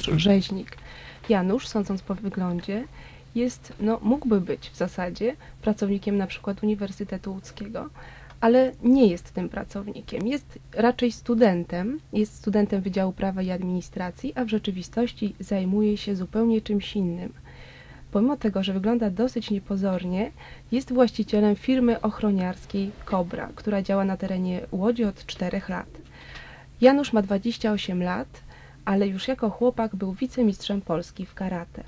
Janusz Rzeźnik. Janusz, sądząc po wyglądzie, jest, mógłby być w zasadzie pracownikiem na przykład Uniwersytetu Łódzkiego, ale nie jest tym pracownikiem. Jest raczej studentem, jest studentem Wydziału Prawa i Administracji, a w rzeczywistości zajmuje się zupełnie czymś innym. Pomimo tego, że wygląda dosyć niepozornie, jest właścicielem firmy ochroniarskiej Kobra, która działa na terenie Łodzi od 4 lat. Janusz ma 28 lat, ale już jako chłopak był wicemistrzem Polski w karate.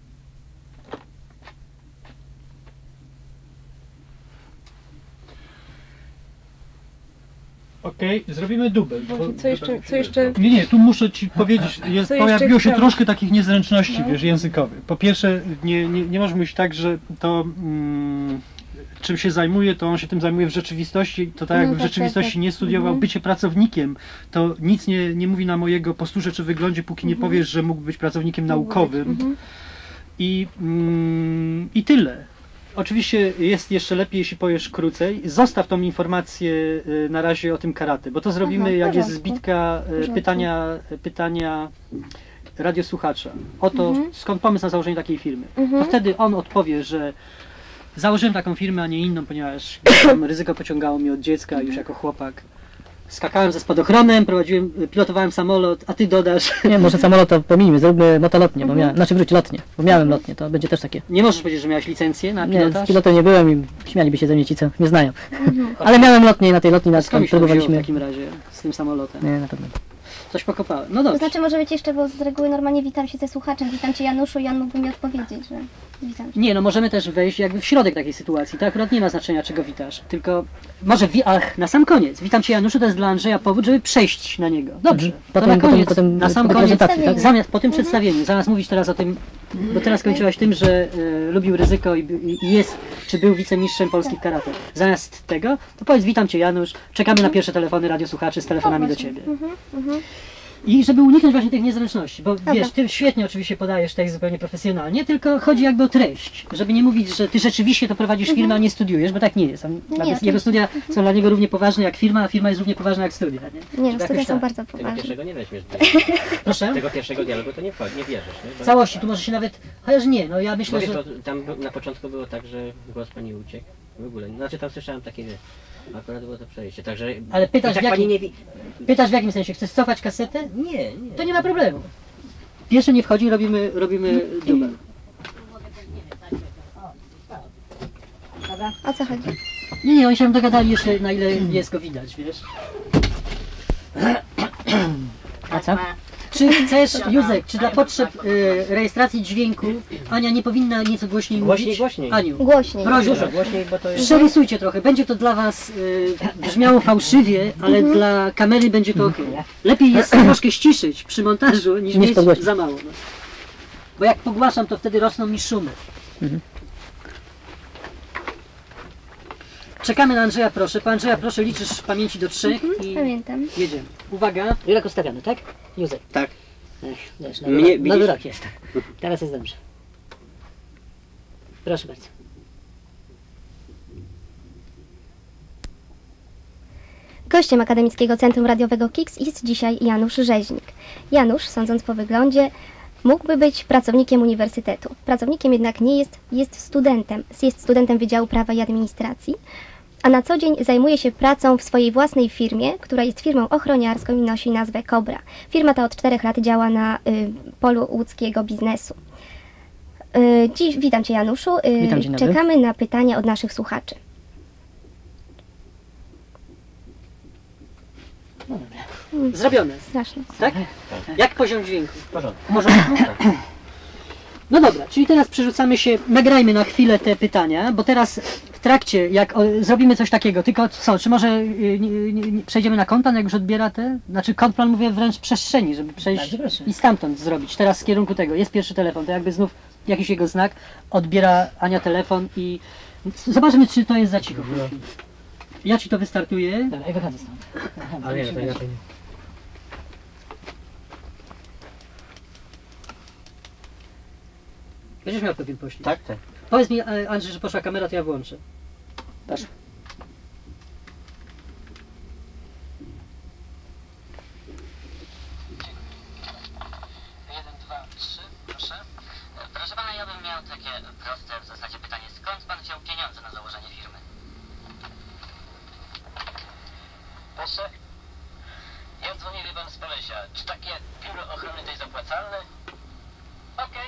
Okej, zrobimy dubel. Co jeszcze? Nie, tu muszę Ci powiedzieć, pojawiło się chciałam? troszkę takich niezręczności, wiesz, językowych. Po pierwsze, nie możesz mówić tak, że to czym się zajmuje, to on się tym zajmuje w rzeczywistości, to tak jakby w rzeczywistości nie studiował. Bycie pracownikiem, to nic nie mówi nam o jego posturze czy wyglądzie, póki nie powiesz, że mógł być pracownikiem naukowym. I tyle. Oczywiście jest jeszcze lepiej, jeśli powiesz krócej. Zostaw tą informację na razie o tym karate, bo to zrobimy, jak jest zbitka pytania radiosłuchacza. O to, skąd pomysł na założenie takiej firmy. To wtedy on odpowie, że założyłem taką firmę, a nie inną, ponieważ ryzyko pociągało mnie od dziecka już jako chłopak. Skakałem ze spadochronem, pilotowałem samolot, a ty dodasz... Nie, może samolot to pomijmy, zróbmy motolotnie, bo miałem, znaczy wróć, lotnie, bo miałem lotnie, to będzie też takie. Nie możesz powiedzieć, że miałeś licencję na Nie, pilotaż? z pilotem nie byłem i śmialiby się ze mnie ci, co mnie znają. Ale miałem lotnie i na tej lotni nas Skąd się wziął w próbowaliśmy... takim razie z tym samolotem? Nie, na pewno. Coś pokopałem. No To dobrze. znaczy może być jeszcze, bo z reguły normalnie witam się ze słuchaczem, witam Cię Januszu, Jan mógłby mi odpowiedzieć, że witam Cię. Nie, no możemy też wejść jakby w środek takiej sytuacji. To akurat nie ma znaczenia, czego witasz. Tylko może na sam koniec. Witam Cię Januszu, to jest dla Andrzeja powód, żeby przejść na niego. Dobrze. To na koniec, na sam koniec, tak? zamiast po tym przedstawieniu, zamiast mówić teraz o tym, bo teraz skończyłaś tym, że lubił ryzyko i jest, czy był wicemistrzem Polski w karate. Zamiast tego, to powiedz witam Cię Janusz, czekamy na pierwsze telefony radiosłuchaczy z telefonami do Ciebie. I żeby uniknąć właśnie tych niezręczności, bo wiesz, ty świetnie oczywiście podajesz tekst zupełnie profesjonalnie, tylko chodzi jakby o treść, żeby nie mówić, że ty rzeczywiście to prowadzisz firmę, a nie studiujesz, bo tak nie jest. Jego studia są dla niego równie poważne jak firma, a firma jest równie poważna jak studia. Nie, no studia są bardzo Tego poważne. pierwszego nie weźmiesz. Proszę? Tego pierwszego dialogu to nie bierzesz. Nie? W całości, tu może się nawet, chociaż nie, no ja myślę, Bo wiesz, że... tam na początku było tak, że głos pani uciekł. W ogóle, znaczy tam słyszałem takie, akurat było to przejście, także... Ale pytasz tak w jakim... pani nie Pytasz w jakim sensie? Chcesz cofać kasetę? Nie. To nie ma problemu. Pierwsze nie wchodzi, robimy dubel. O co chodzi? Nie, oni się dogadali jeszcze, na ile jest go widać, wiesz. A co? Czy chcesz, Józek, czy dla potrzeb rejestracji dźwięku Ania nie powinna nieco głośniej mówić? Głośniej. Aniu, Głośniej. proszę, Głośniej, bo to jest... przerysujcie trochę. Będzie to dla was brzmiało fałszywie, ale dla kamery będzie to ok. Lepiej jest troszkę ściszyć przy montażu, niż mieć podgłośnić. za mało. No. Bo jak pogłaszam, to wtedy rosną mi szumy. Czekamy na Andrzeja, proszę. Pan Andrzeja, proszę, liczysz w pamięci do 3 i Pamiętam. jedziemy. Uwaga. Jurek ustawiamy, tak? Józek. Tak. Wiesz, Mnie nowy widzisz? rok jest. Teraz jest dobrze. Proszę bardzo. Gościem Akademickiego Centrum Radiowego KIX jest dzisiaj Janusz Rzeźnik. Janusz, sądząc po wyglądzie, mógłby być pracownikiem uniwersytetu. Pracownikiem jednak nie jest, jest studentem. Jest studentem Wydziału Prawa i Administracji, a na co dzień zajmuje się pracą w swojej własnej firmie, która jest firmą ochroniarską i nosi nazwę Kobra. Firma ta od 4 lat działa na polu łódzkiego biznesu. Dziś witam Cię Januszu. Witam, dzień dobry. Czekamy na pytania od naszych słuchaczy. Zrobione. Straszne. Tak? Jak poziom dźwięku? W porządku. W porządku? No dobra, czyli teraz przerzucamy się, nagrajmy na chwilę te pytania, bo teraz w trakcie, jak zrobimy coś takiego, tylko co, czy może przejdziemy na kontan, jak już odbiera te? Znaczy kontan mówię wręcz przestrzeni, żeby przejść i stamtąd zrobić. Teraz z kierunku tego, jest pierwszy telefon, to jakby znów jakiś jego znak, odbiera Ania telefon i zobaczymy, czy to jest za cicho. Ja ci to wystartuję. Dobra, i wychodzę stąd. Ale nie, to inaczej. Będziesz miał pewien poślizg. Tak, tak. Powiedz mi, Andrzej, że poszła kamera, to ja włączę. Proszę. takie proste w zasadzie pytanie. Skąd pan wziął pieniądze na założenie firmy? Proszę? Ja dzwonię, wie pan, z Polesia. Czy takie biuro ochrony to jest opłacalne? Okej.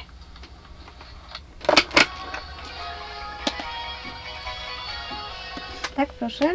Tak, proszę.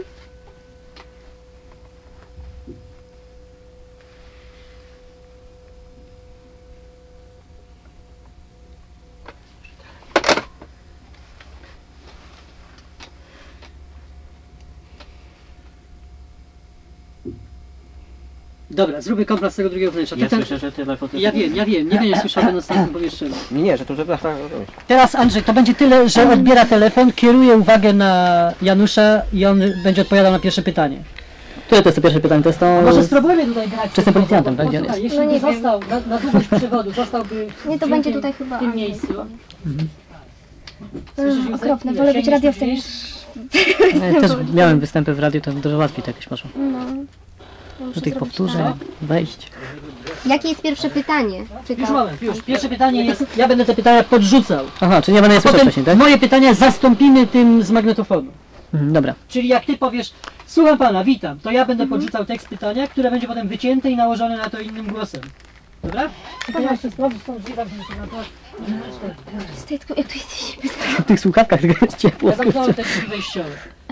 Dobra, zróbmy komplet z tego drugiego wnętrza. Ja Ten- słyszę, że telefon... Ja wiem, nie wiem, jak słyszałem na następnym pomieszczeniu. Nie, że tu żeby... Teraz Andrzej, to będzie tyle, że odbiera telefon, kieruje uwagę na Janusza i on będzie odpowiadał na pierwsze pytanie. Które to jest to pierwsze pytanie? To jest to... Może spróbujmy tutaj grać. Czy jestem policjantem, tak? Gdzie on Posłuchaj, jest? jeśli No nie by został na długość przewodu, zostałby Nie, to dźwiękiem będzie tutaj chyba w tym Andrzej. miejscu. Mm, Józef? okropne, Ile? wolę być Sięgniesz radiowcem tu niż... Ja też miałem występy w radiu, to dużo łatwiej to jakoś poszło. No. Muszę Do tych zrobić powtórzeń, tak. wejść. Jakie jest pierwsze pytanie? Już Czytam. moment, już. Pierwsze pytanie jest, ja będę te pytania podrzucał. Aha, czyli ja będę je słyszał Potem wcześniej, tak? moje pytania zastąpimy tym z magnetofonu. Dobra. Czyli jak ty powiesz, słucham pana, witam, to ja będę podrzucał tekst pytania, które będzie potem wycięte i nałożone na to innym głosem. Dobra? I to ja jeszcze sprawdzę, są drzwi tam na to. Stajtku, jak tu jesteś? W tych słuchawkach tylko jest ciepło. Ja zamknąłem te drzwi wejściowe.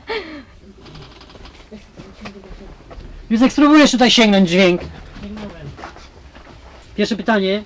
Józek, spróbujesz tutaj sięgnąć dźwięk. Pierwsze pytanie.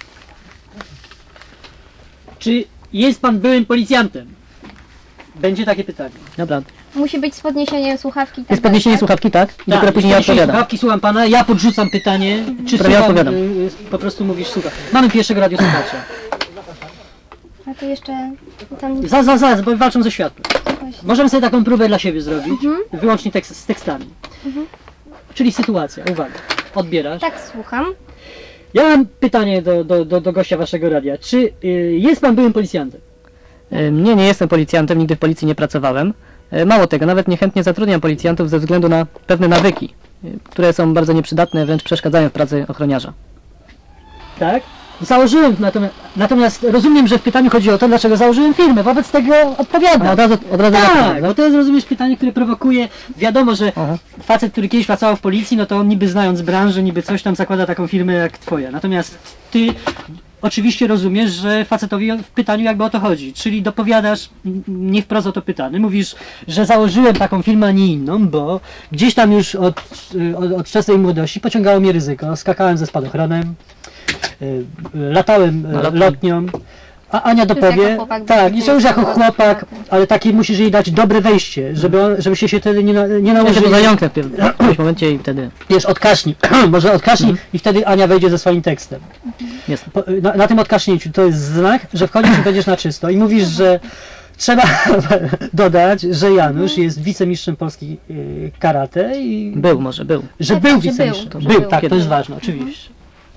Czy jest pan byłym policjantem? Będzie takie pytanie. Dobra. Musi być z podniesieniem słuchawki. Jest podniesienie słuchawki, tak? I dopiero później ja odpowiadam. Słuchawki, słucham pana, ja podrzucam pytanie, czy Dobra, ja słucham, odpowiadam. po prostu mówisz słucham. Mamy pierwszego radiosłuchacza. A to jeszcze tam... Zaraz, bo walczą ze światłem. Możemy sobie taką próbę dla siebie zrobić, wyłącznie z tekstami. Czyli sytuacja, uwaga, odbierasz. Tak, słucham. Ja mam pytanie do gościa waszego radia. Czy jest pan byłym policjantem? Nie jestem policjantem, nigdy w policji nie pracowałem. Mało tego, nawet niechętnie zatrudniam policjantów ze względu na pewne nawyki, które są bardzo nieprzydatne, wręcz przeszkadzają w pracy ochroniarza. Tak? Założyłem, natomiast rozumiem, że w pytaniu chodzi o to, dlaczego założyłem firmę, wobec tego odpowiadam. A od razu Tak, bo to jest, rozumiesz, pytanie, które prowokuje, wiadomo, że Aha. facet, który kiedyś pracował w policji, no to on niby znając branżę, niby coś tam zakłada taką firmę jak twoja. Natomiast ty oczywiście rozumiesz, że facetowi w pytaniu jakby o to chodzi, czyli dopowiadasz nie wprost o to pytany, mówisz, że założyłem taką firmę, a nie inną, bo gdzieś tam już od wczesnej młodości pociągało mnie ryzyko, skakałem ze spadochronem, latałem lotnią, a Ania dopowie, jako chłopak tak, i że już jako bardzo chłopak, bogaty. ale takie musisz jej dać dobre wejście, żebyście się wtedy nie Ja się nałożyli. zająknę w którymś momencie i wtedy Wiesz, odkasznij, może odkasznij i wtedy Ania wejdzie ze swoim tekstem. jest. Na tym odkasznięciu to jest znak, że wchodzisz i będziesz na czysto i mówisz, że trzeba dodać, że Janusz jest wicemistrzem Polski karate i Był może, był. że Tak, był że wicemistrzem. był, Był, że tak, był. to jest ważne, oczywiście.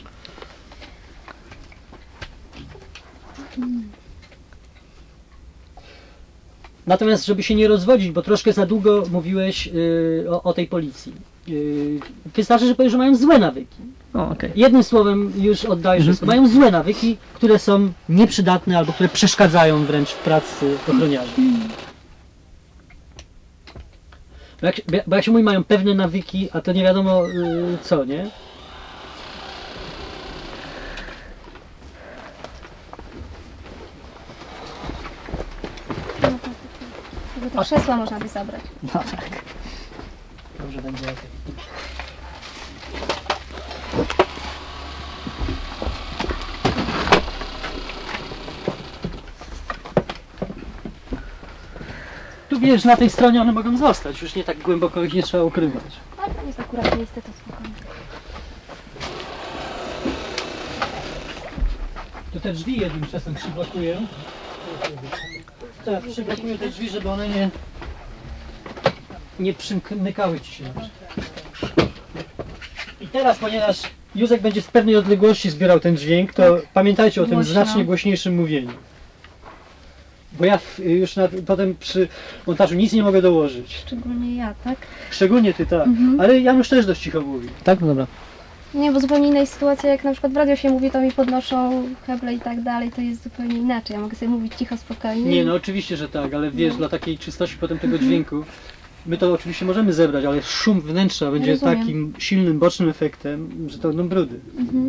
Natomiast, żeby się nie rozwodzić, bo troszkę za długo mówiłeś o tej policji. Wystarczy, że powiesz, że mają złe nawyki. O, okej. Jednym słowem już oddajesz, że mają złe nawyki, które są nieprzydatne albo które przeszkadzają wręcz w pracy ochroniarzy. Bo jak się mówi, mają pewne nawyki, a to nie wiadomo co, nie? Tego to krzesła można by zabrać. No tak. Dobrze będzie. Tu wiesz, na tej stronie one mogą zostać, już nie tak głęboko ich nie trzeba ukrywać. Ale tam jest akurat miejsce, to spokojnie. Tu te drzwi jednym czasem przyblokuję. Tak, przyblokuję te drzwi, żeby one nie przymykały ci się na przykład. I teraz, ponieważ Józek będzie z pewnej odległości zbierał ten dźwięk, to pamiętajcie o tym Głośno. znacznie głośniejszym mówieniu. Bo ja już potem przy montażu nic nie mogę dołożyć. Szczególnie ja, tak? Szczególnie ty, tak. Ale Janusz też dość cicho mówi. Tak? No dobra. Nie, bo zupełnie inna jest sytuacja, jak na przykład w radio się mówi, to mi podnoszą heble i tak dalej, to jest zupełnie inaczej. Ja mogę sobie mówić cicho, spokojnie. Nie, no oczywiście, że tak, ale wiesz, dla takiej czystości potem tego dźwięku, my to oczywiście możemy zebrać, ale szum wnętrza będzie Rozumiem. takim silnym, bocznym efektem, że to będą brudy.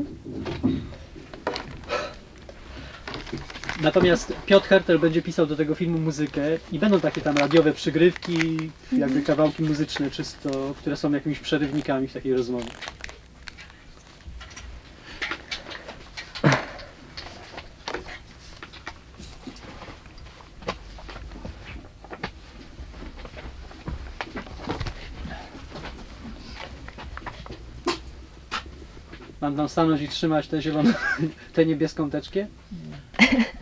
Natomiast Piotr Hertel będzie pisał do tego filmu muzykę i będą takie tam radiowe przygrywki, jakby kawałki muzyczne czysto, które są jakimiś przerywnikami w takiej rozmowie. Mam tam stanąć i trzymać tę zieloną, tę niebieską teczkę?